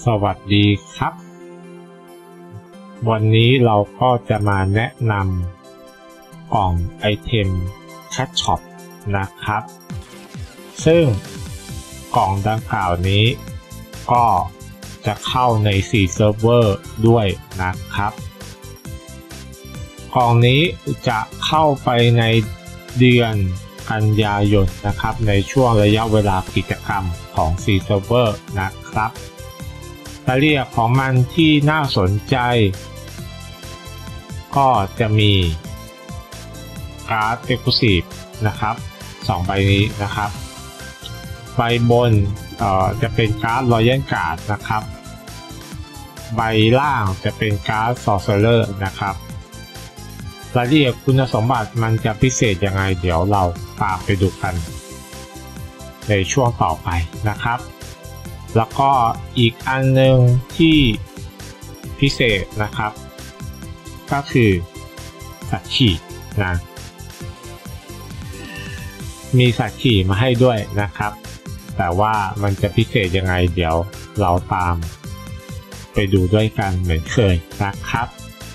สวัสดีครับวันนี้เราก็จะมาแนะนำกล่องไอเทมแคชช็อปนะครับซึ่งกล่องดังกล่าวนี้ก็จะเข้าใน4เซิร์ฟเวอร์ด้วยนะครับกล่องนี้จะเข้าไปในเดือนกันยายนนะครับในช่วงระยะเวลากิจกรรมของ4เซิร์ฟเวอร์นะครับรายละเอียดของมันที่น่าสนใจก็จะมีการ์ด Exclusive นะครับ2ใบนี้นะครับใบบนจะเป็นการ์ด Royal Guard นะครับใบล่างจะเป็นการ์ด Sorcerer นะครับรายละเอียดคุณสมบัติมันจะพิเศษยังไงเดี๋ยวเราตามไปดูกันในช่วงต่อไปนะครับแล้วก็อีกอันหนึ่งที่พิเศษนะครับก็คือสัตว์ขี่นะมีสัตว์ขี่มาให้ด้วยนะครับแต่ว่ามันจะพิเศษยังไงเดี๋ยวเราตามไปดูด้วยกันเหมือนเคยนะครับ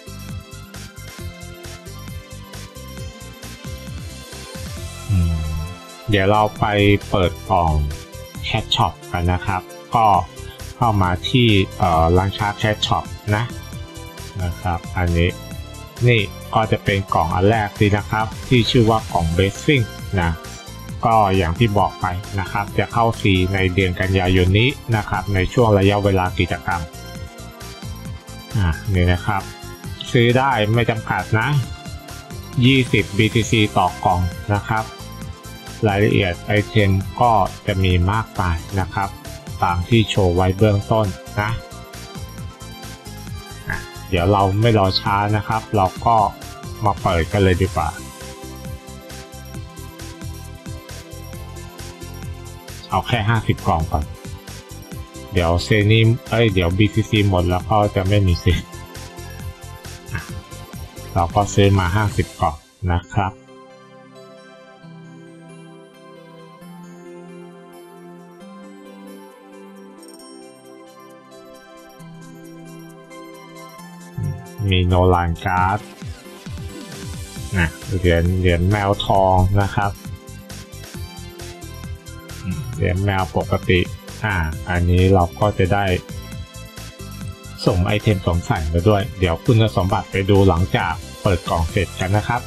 เดี๋ยวเราไปเปิดกล่องแคชช็อปกันนะครับก็เข้ามาที่ร้านค้าแคชช็อปนะครับอันนี้นี่ก็จะเป็นกล่องอันแรกสินะครับที่ชื่อว่ากล่องเบสซิ่งนะก็อย่างที่บอกไปนะครับจะเข้าฟรีในเดือนกันยายนนี้นะครับในช่วงระยะเวลากิจกรรมนี่นะครับซื้อได้ไม่จำกัดนะ20 BTC ต่อกล่องนะครับรายละเอียดไอเทมก็จะมีมากมายนะครับตามที่โชว์ไว้เบื้องต้นนะเดี๋ยวเราไม่รอช้านะครับเราก็มาเปิดกันเลยดีกว่าเอาแค่50กล่องก่อนเดี๋ยวเซนิมเดี๋ยว BTC หมดแล้วก็จะไม่มีสิทธิ์เราก็ซื้อมา50กล่องนะครับมีโนลานการ์ดเหรียญแมวทองนะครับเหรียญแมวปกติอันนี้เราก็จะได้ส่งไอเทมสวมใส่มาด้วยเดี๋ยวคุณสมบัติไปดูหลังจากเปิดกล่องเสร็จกันนะครับ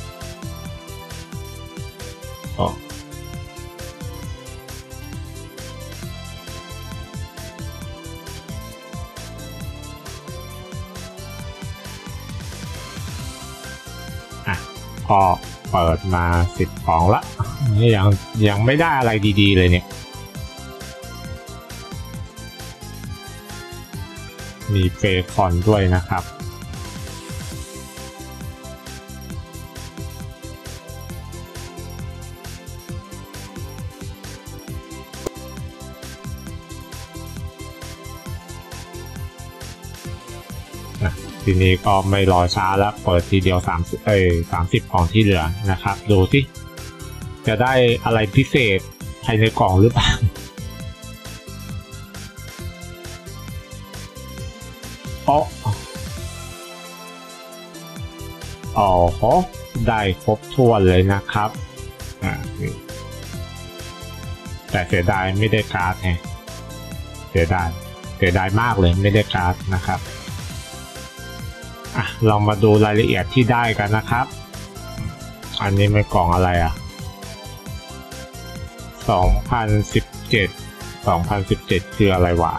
ก็เปิดมา10กล่องละนี่ยังไม่ได้อะไรดีๆเลยเนี่ยมีเฟคอนด้วยนะครับทีนี้ก็ไม่รอช้าแล้วเปิดทีเดียว30กล่องที่เหลือนะครับดูที่จะได้อะไรพิเศษภายในกล่องหรือเปล่าได้ครบถ้วนเลยนะครับแต่เสียดายไม่ได้การ์ดไงเสียดายมากเลยไม่ได้การ์ดนะครับเรามาดูรายละเอียดที่ได้กันนะครับอันนี้ไม่กล่องอะไร2017คืออะไรวะ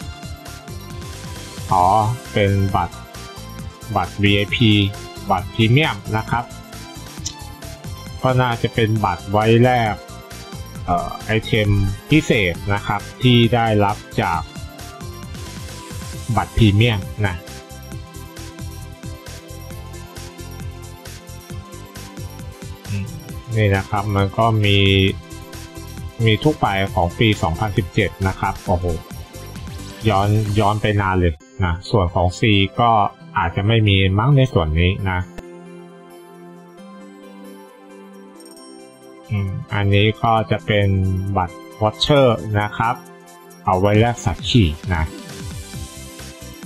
เป็นบัตร VIP บัตรพรีเมียมนะครับก็น่าจะเป็นบัตรไว้แลกไอเทมพิเศษนะครับที่ได้รับจากบัตรพรีเมียมนี่นะครับมันก็มีทุกใบของปี2017นะครับโอ้โหย้อนไปนานเลยนะส่วนของ C ก็อาจจะไม่มีมั้งในส่วนนี้นะอันนี้ก็จะเป็นบัตรวอชเชอร์นะครับเอาไว้แลกสัตว์ขี่นะ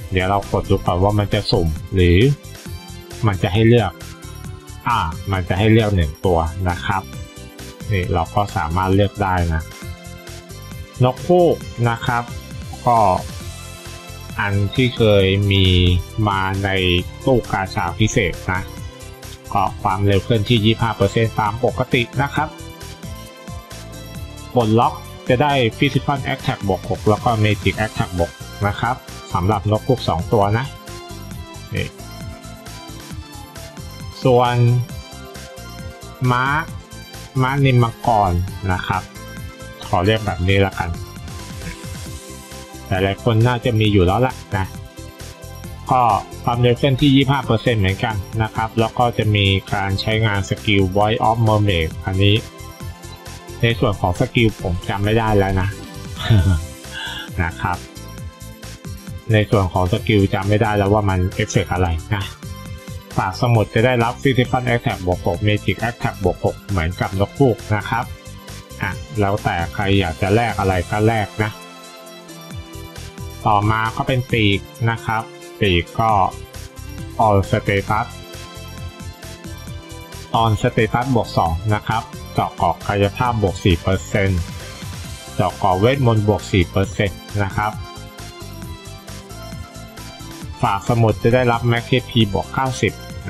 เดี๋ยวเรากดดูก่อนว่ามันจะสุ่มหรือมันจะให้เลือกมันจะให้เลือก1ตัวนะครับนี่เราก็สามารถเลือกได้นะนกฮูกนะครับก็อันที่เคยมีมาในตู้กาชาพิเศษนะก็ความเร็วเคลื่อนที่ 25% ตามปกตินะครับปลดล็อกจะได้ Physical Attack บวก 6 แล้วก็ Magic Attack บวกนะครับสำหรับนกฮูก2ตัวนะนี่ส่วนม้านิมมังกรนะครับขอเรียกแบบนี้ละกันหลายๆคนน่าจะมีอยู่แล้วล่ะนะก็ความเร็วเคลื่อนที่ 25% เหมือนกันนะครับแล้วก็จะมีการใช้งานสกิล Voice of Mermaid อันนี้ในส่วนของสกิลผมจำไม่ได้แล้วนะ นะครับในส่วนของสกิลจำไม่ได้แล้วว่ามันเอฟเฟกต์อะไรนะปากสมุทรจะได้รับ Physical Attack บวก 6 Magic Attack บวก 6 เหมือนกับนกฮูกนะครับแล้วแต่ใครอยากจะแลกอะไรก็แลกนะต่อมาก็เป็นปีกนะครับปีกก็ On Status บวก 2 นะครับเจาะเกราะกายภาพบวก 4% เจาะเกราะเวทมนต์บวก 4% นะครับฝากสมุดจะได้รับ Max HP บวก 90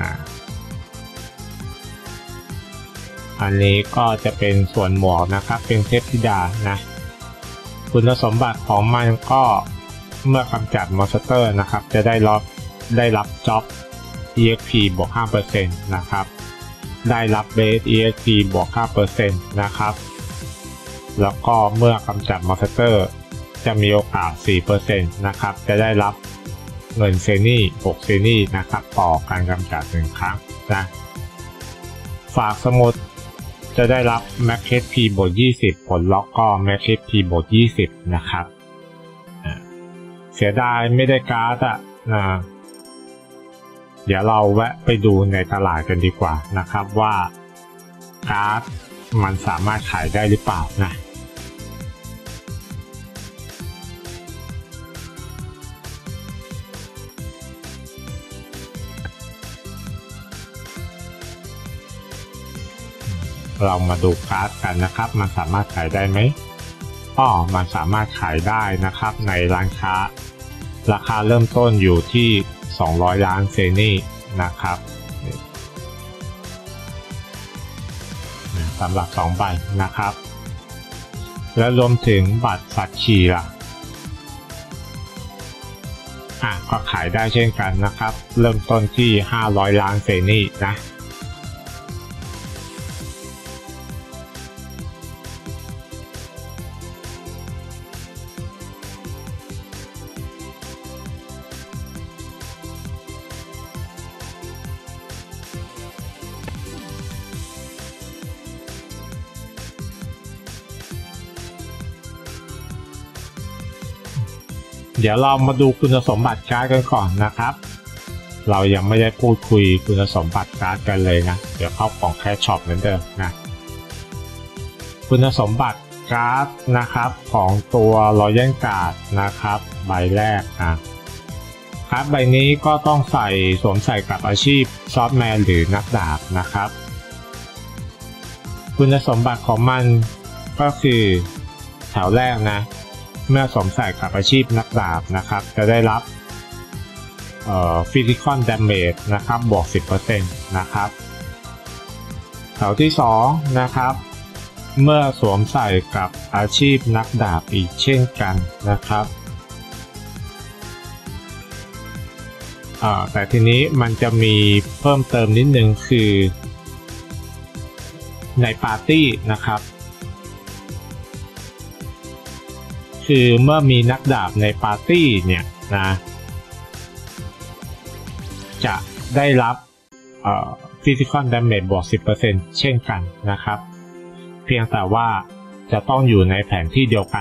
อันนี้ก็จะเป็นส่วนหมวกนะครับเป็นเทพธิดานะคุณสมบัติของมันก็เมื่อกำจัดมอนสเตอร์นะครับจะได้รับจ็อบ EXP บวก 5% นะครับได้รับเบส EXP บวก 5% นะครับแล้วก็เมื่อกำจัดมอนสเตอร์จะมีโอกาส 4% นะครับจะได้รับเงินเซนี่6เซนี่นะครับต่อการกำจัด1ครั้งนะฝากสมุดจะได้รับ Max HP บวก 20 ผลล็อกก็ Max HP บวก 20 นะครับเสียดายไม่ได้การ์ดเดี๋ยวเราแวะไปดูในตลาดกันดีกว่านะครับว่าการ์ดมันสามารถขายได้หรือเปล่านะเรามาดูการ์ดกันนะครับมันสามารถขายได้ไหมมันสามารถขายได้นะครับในร้านค้าราคาเริ่มต้นอยู่ที่200 ล้านเซนี่นะครับสำหรับ2 ใบนะครับและรวมถึงบัตรสัตว์ขี่ล่ะก็ขายได้เช่นกันนะครับเริ่มต้นที่500 ล้านเซนี่นะเดี๋ยวเรามาดูคุณสมบัติการ์ดกันก่อนนะครับเรายังไม่ได้พูดคุยคุณสมบัติการ์ดกันเลยนะเดี๋ยวเข้ากล่องแคชช็อปเหมือนเดิมนะคุณสมบัติการ์ดนะครับของตัวรอยัลการ์ดนะครับใบแรกการ์ดใบนี้ก็ต้องสวมใส่กับอาชีพซอฟต์แมนหรือนักดาบนะครับคุณสมบัติของมันก็คือแถวแรกนะเมื่อสวมใส่กับอาชีพนักดาบนะครับจะได้รับPhysical Damage นะครับบวก 10% นะครับแถวที่2นะครับเมื่อสวมใส่กับอาชีพนักดาบอีกเช่นกันนะครับแต่ทีนี้มันจะมีเพิ่มเติมนิดนึงคือในปาร์ตี้นะครับคือเมื่อมีนักดาบในปาร์ตี้เนี่ยนะจะได้รับPhysical Damage บวก 10% เช่นกันนะครับเพียงแต่ว่าจะต้องอยู่ในแผนที่เดียวกัน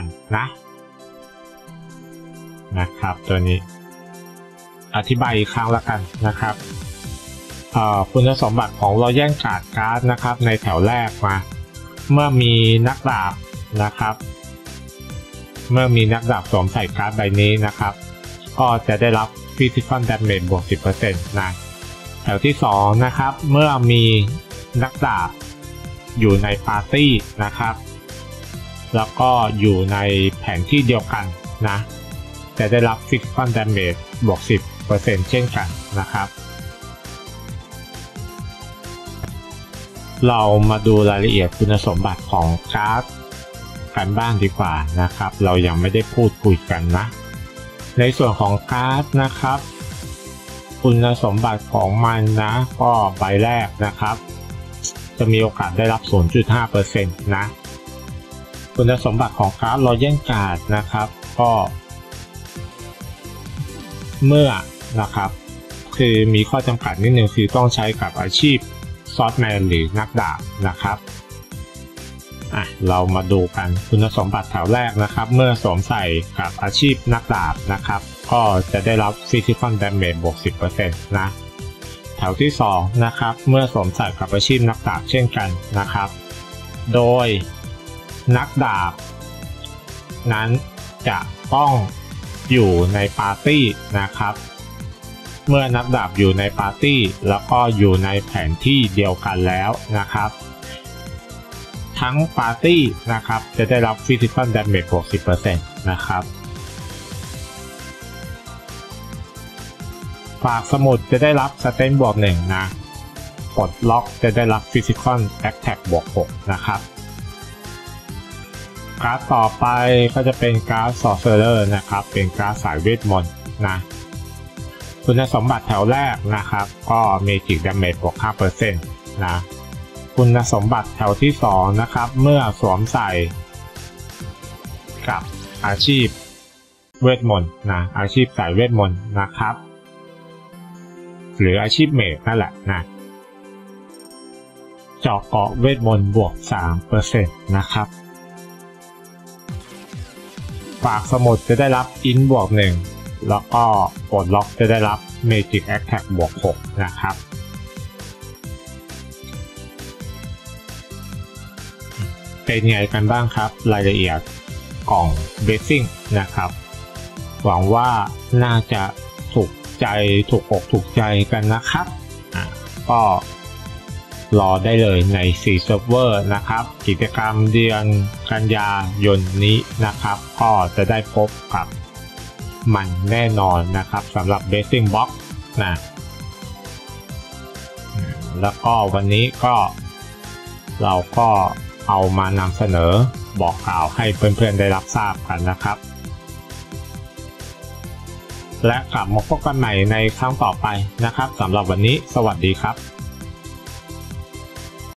นะครับตัวนี้อธิบายอีกครั้งละกันนะครับคุณสมบัติของรอยัลการ์ดนะครับในแถวแรกมาเมื่อมีนักดาบนะครับเมื่อมีนักดาบสวมใส่การ์ดใบนี้นะครับก็จะได้รับ Physical Damage บวก 10% นะแถวที่2นะครับเมื่อมีนักดาบอยู่ในปาร์ตี้นะครับแล้วก็อยู่ในแผนที่เดียวกันนะจะได้รับ Physical Damage บวก 10% เช่นกันนะครับเรามาดูรายละเอียดคุณสมบัติของการ์ดกันบ้างดีกว่านะครับเรายังไม่ได้พูดคุยกันนะในส่วนของการ์ดนะครับคุณสมบัติของมันนะก็ใบแรกนะครับจะมีโอกาสได้รับ 0.5% นะคุณสมบัติของการ์ดรอยัลการ์ดนะครับก็เมื่อนะครับคือมีข้อจำกัดนิดนึงคือต้องใช้กับอาชีพซอสแมนหรือนักดาบนะครับเรามาดูกันคุณสมบัติแถวแรกนะครับเมื่อสวมใส่กับอาชีพนักดาบนะครับก็จะได้รับ Physical Damage บวก 10% นะแถวที่2นะครับเมื่อสวมใส่กับอาชีพนักดาบเช่นกันนะครับโดยนักดาบนั้นจะต้องอยู่ในปาร์ตี้นะครับเมื่อนักดาบอยู่ในปาร์ตี้แล้วก็อยู่ในแผนที่เดียวกันแล้วนะครับทั้งปาร์ตี้นะครับจะได้รับ Physical Damage บวก 10% นะครับฝากสมุดจะได้รับ Strength บวก 1 นะปลดล็อกจะได้รับ Physical Attack บวก 6 นะครับการ์ดต่อไปก็จะเป็นการ์ด Sorcerer นะครับเป็นการ์ดสายเวทมนต์นะคุณสมบัติแถวแรกนะครับก็ Magic Damage บวก 5% นะคุณสมบัติแถวที่2นะครับเมื่อสวมใส่กับอาชีพเวทมนต์นะอาชีพสายเวทมนต์นะครับหรืออาชีพเมจนั่นแหละนะเจาะเกาะเวทมนต์บวก 3% นะครับฝากสมุดจะได้รับอินบวก 1แล้วก็ปลดล็อกจะได้รับ Magic Attack บวก 6 นะครับเป็นไงกันบ้างครับรายละเอียดกล่องเบสซิ่งนะครับหวังว่าน่าจะถูกใจถูกอกถูกใจกันนะครับก็รอได้เลยใน4เซิร์ฟเวอร์นะครับกิจกรรมเดือนกันยายนนี้นะครับก็จะได้พบกับมันแน่นอนนะครับสำหรับ Blessing Box นะแล้วก็วันนี้ก็เราก็เอามานำเสนอบอกกล่าวให้เพื่อนๆได้รับทราบกันนะครับและกลับมาพบกันใหม่ในครั้งต่อไปนะครับสำหรับวันนี้สวัสดีครับ